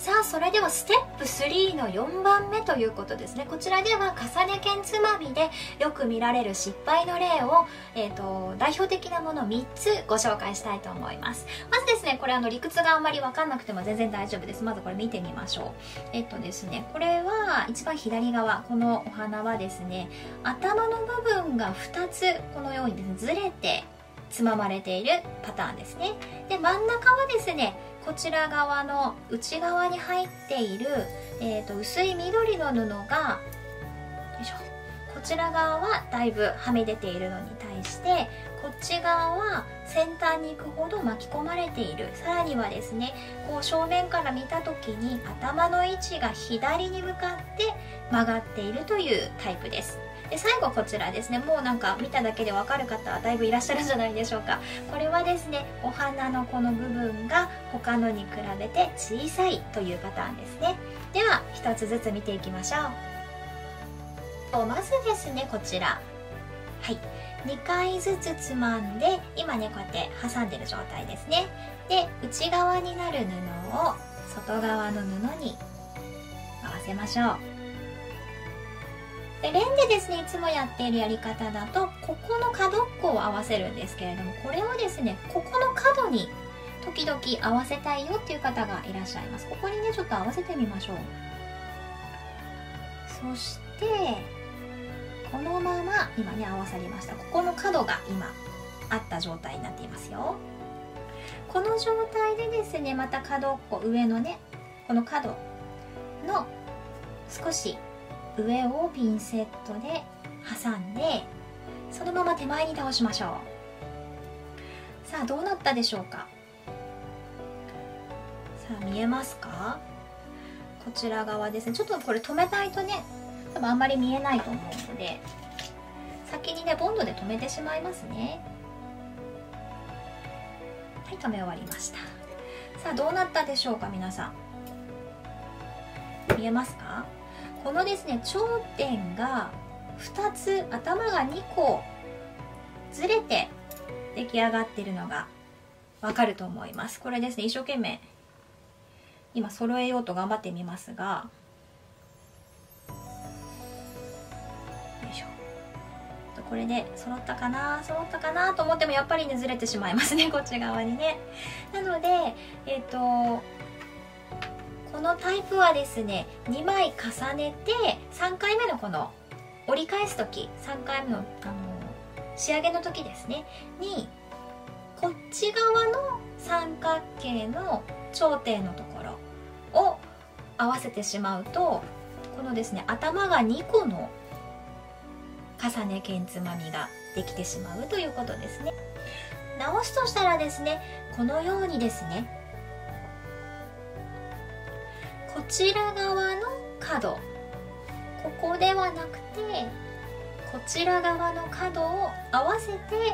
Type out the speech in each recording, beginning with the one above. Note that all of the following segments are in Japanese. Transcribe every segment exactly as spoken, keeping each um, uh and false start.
さあそれではステップスリーのよんばんめということですね。こちらでは重ね剣つまみでよく見られる失敗の例を、えーと、代表的なものみっつご紹介したいと思います。まずですね、これあの理屈があんまり分かんなくても全然大丈夫です。まずこれ見てみましょう。えっとですね、これは一番左側、このお花はですね、頭の部分がふたつこのようにですねずれてつままれているパターンですね。で真ん中はですね、こちら側の内側に入っている、えー、と薄い緑の布がよいしょ、こちら側はだいぶはみ出ているのに対して、こっち側は先端に行くほど巻き込まれている。さらにはですね、こう正面から見た時に頭の位置が左に向かって曲がっているというタイプです。で最後こちらですね、もうなんか見ただけでわかる方はだいぶいらっしゃるんじゃないでしょうか。これはですね、お花のこの部分が他のに比べて小さいというパターンですね。では一つずつ見ていきましょう。まずですね、こちら、はい、にかいずつつまんで、今ねこうやって挟んでる状態ですね。で内側になる布を外側の布に合わせましょう。でレンでですね、いつもやっているやり方だとここの角っこを合わせるんですけれども、これをですね、ここの角に時々合わせたいよっていう方がいらっしゃいます。ここにねちょっと合わせてみましょう。そしてこのまま今ね合わさりました。ここの角が今あった状態になっていますよ。この状態でですね、また角っこ上のね、この角の少し上をピンセットで挟んで、そのまま手前に倒しましょう。さあどうなったでしょうか。さあ見えますか。こちら側ですね、ちょっとこれ止めないとね多分あんまり見えないと思うので、先にねボンドで止めてしまいますね。はい、止め終わりました。さあどうなったでしょうか皆さん、見えますか。このですね頂点がふたつ、頭がにこずれて出来上がっているのがわかると思います。これですね、一生懸命今揃えようと頑張ってみますが、これで揃ったかな揃ったかなと思ってもやっぱりねずれてしまいますね、こっち側にね。なのでえっとこのタイプはですね、にまい重ねてさんかいめのこの折り返す時、さんかいめの、あの仕上げの時ですねに、こっち側の三角形の頂点のところを合わせてしまうと、このですね頭がにこの重ね剣つまみができてしまうということですね。直すとしたらですね、このようにですね、こちら側の角、ここではなくてこちら側の角を合わせて、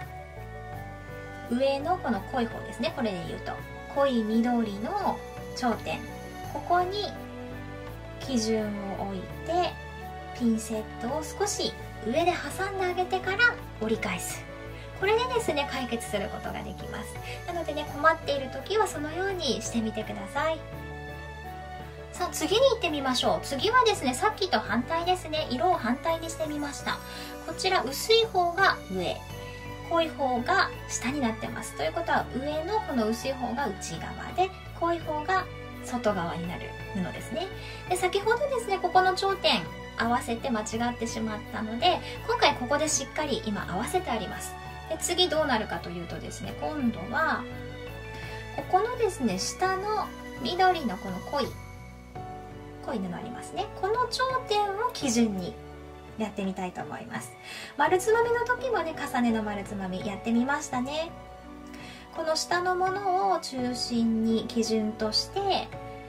上のこの濃い方ですね、これで言うと濃い緑の頂点、ここに基準を置いてピンセットを少し上で挟んであげてから折り返す。これでですね解決することができます。なのでね、困っている時はそのようにしてみてください。さあ次に行ってみましょう。次はですね、さっきと反対ですね、色を反対にしてみました。こちら薄い方が上、濃い方が下になってます。ということは上のこの薄い方が内側で、濃い方が外側になる布ですね。で先ほどですね、ここの頂点合わせて間違ってしまったので、今回ここでしっかり今合わせてあります。で次どうなるかというとですね、今度はここのですね下の緑のこの濃い濃い布ありますね、この頂点を基準にやってみたいと思います。丸つまみの時もね、重ねの丸つまみやってみましたね。この下のものを中心に基準として、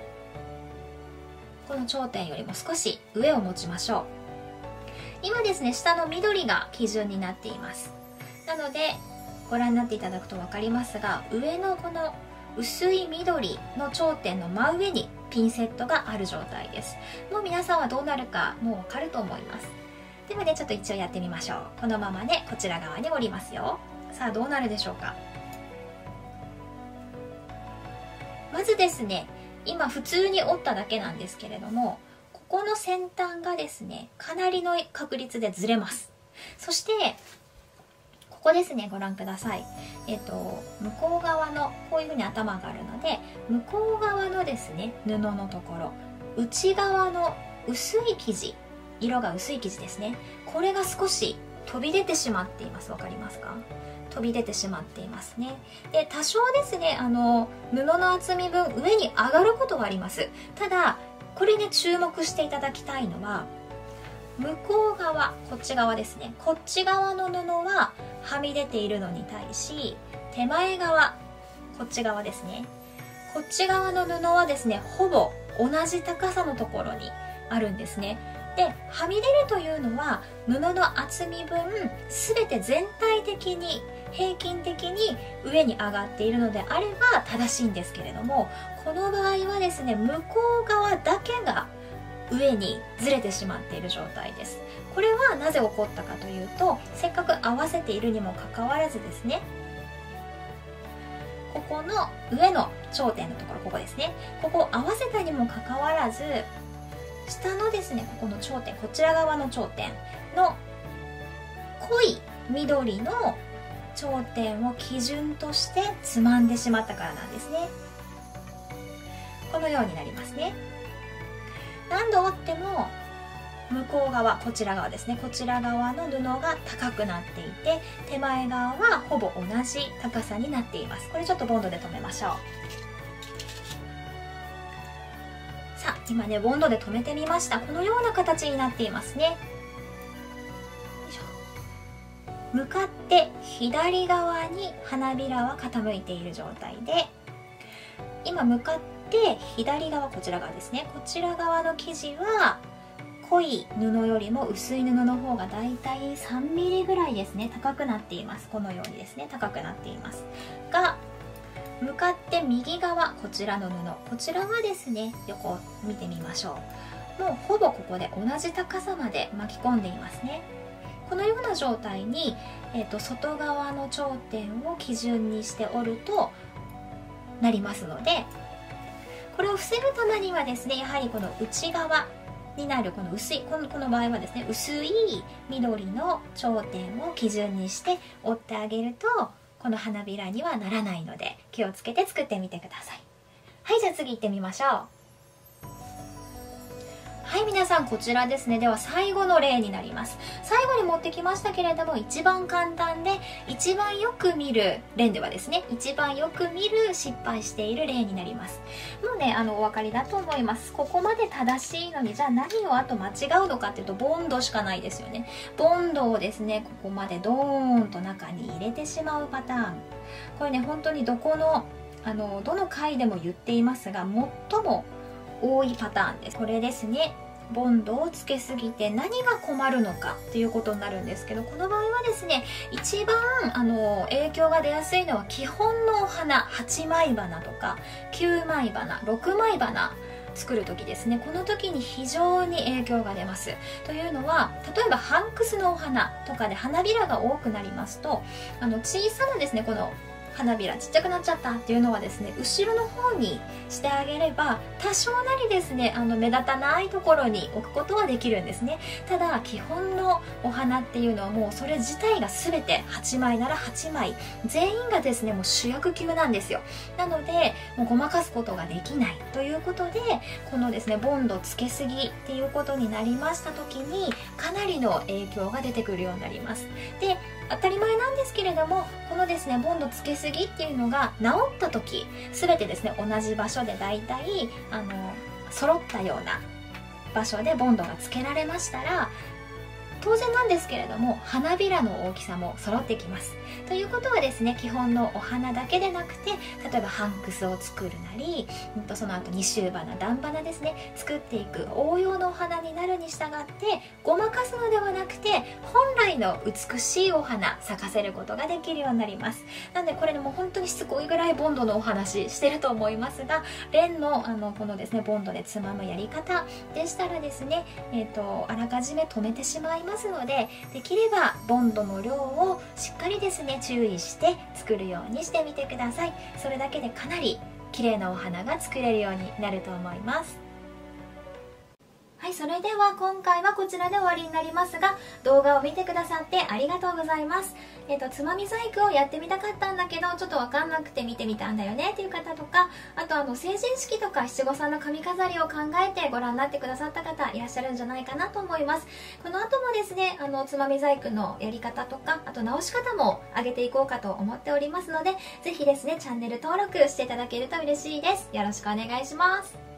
この頂点よりも少し上を持ちましょう。今ですね、下の緑が基準になっています。なのでご覧になっていただくと分かりますが、上のこの薄い緑の頂点の真上にピンセットがある状態です。もう皆さんはどうなるかもう分かると思います。ではね、ちょっと一応やってみましょう。このままね、こちら側に折りますよ。さあどうなるでしょうか。まずですね、 今普通に折っただけなんですけれども、ここの先端がですねかなりの確率でずれます。そしてここですね、ご覧ください。えっと向こう側のこういうふうに頭があるので、向こう側のですね布のところ、内側の薄い生地、色が薄い生地ですね、これが少し飛び出てしまっています。わかりますか？飛び出てしまっていますね。で、多少ですね、あの布の厚み分上に上がることはあります。ただこれね、注目していただきたいのは、向こう側、こっち側ですね、こっち側の布ははみ出ているのに対し、手前側、こっち側ですね、こっち側の布はですねほぼ同じ高さのところにあるんですね。で、はみ出るというのは布の厚み分全て全体的に平均的に上に上がっているのであれば正しいんですけれども、この場合はですね向こう側だけが上にずれてしまっている状態です。これはなぜ起こったかというと、せっかく合わせているにもかかわらずですね、ここの上の頂点のところ、ここですね、ここを合わせたにもかかわらず、下のですねここの頂点、こちら側の頂点の濃い緑の頂点を基準としてつまんでしまったからなんですね。このようになりますね。何度折っても向こう側、こちら側ですね、こちら側の布が高くなっていて、手前側はほぼ同じ高さになっています。これちょっとボンドで留めましょう。さあ今ねボンドで留めてみました。このような形になっていますね。向かって左側に花びらは傾いている状態で、今向かって左側、こちら側ですね、こちら側の生地は濃い布よりも薄い布の方がだいたいさんミリぐらいですね高くなっています。このようにですね高くなっていますが、向かって右側、こちらの布、こちらはですね横を見てみましょう。もうほぼここで同じ高さまで巻き込んでいますね。このような状態に、えーと、外側の頂点を基準にして折るとなりますので、これを防ぐためにはですね、やはりこの内側になるこの薄い、このこの場合はですね薄い緑の頂点を基準にして折ってあげると、この花びらにはならないので気をつけて作ってみてください。はい、じゃあ次行ってみましょう。はい、皆さんこちらですね。では最後の例になります。最後に持ってきましたけれども、一番簡単で一番よく見る例ではですね、一番よく見る失敗している例になります。もうね、あのお分かりだと思います。ここまで正しいのに、じゃあ何をあと間違うのかっていうと、ボンドしかないですよね。ボンドをですねここまでドーンと中に入れてしまうパターン。これね、本当にどこのあのどの回でも言っていますが、最も多いパターンです。これですね、ボンドをつけすぎて何が困るのかっていうことになるんですけど、この場合はですね、一番あの影響が出やすいのは基本のお花はちまい花とかきゅうまい花、ろくまい花作る時ですね。この時に非常に影響が出ます。というのは、例えばハンクスのお花とかで花びらが多くなりますと、あの小さなですねこの花びらちっちゃくなっちゃったっていうのはですね、後ろの方にしてあげれば多少なりですねあの目立たないところに置くことはできるんですね。ただ基本のお花っていうのはもうそれ自体が全てはちまいならはちまい全員がですねもう主役級なんですよ。なのでもうごまかすことができないということで、このですねボンドつけすぎっていうことになりました時にかなりの影響が出てくるようになります。で、当たり前なんですけれども、このですねボンドつけすぎっていうのが治った時、全てですね同じ場所でだいたいあの揃ったような場所でボンドがつけられましたら、当然なんですけれども花びらの大きさも揃ってきます。ということはですね、基本のお花だけでなくて、例えばハンクスを作るなり、その後二周花、段花ですね作っていく応用のお花になるに従って、ごまかすのではなくて本来の美しいお花咲かせることができるようになります。なのでこれでも本当にしつこいぐらいボンドのお話してると思いますが、レンのあのこのですねボンドでつまむやり方でしたらですね、えーと、あらかじめ止めてしまいますので、できればボンドの量をしっかりですね注意して作るようにしてみてください。それだけでかなり綺麗なお花が作れるようになると思います。はい、それでは今回はこちらで終わりになりますが、動画を見てくださってありがとうございます。えっと、つまみ細工をやってみたかったんだけど、ちょっとわかんなくて見てみたんだよねっていう方とか、あとあの、成人式とか七五三の髪飾りを考えてご覧になってくださった方いらっしゃるんじゃないかなと思います。この後もですね、あの、つまみ細工のやり方とか、あと直し方も上げていこうかと思っておりますので、ぜひですね、チャンネル登録していただけると嬉しいです。よろしくお願いします。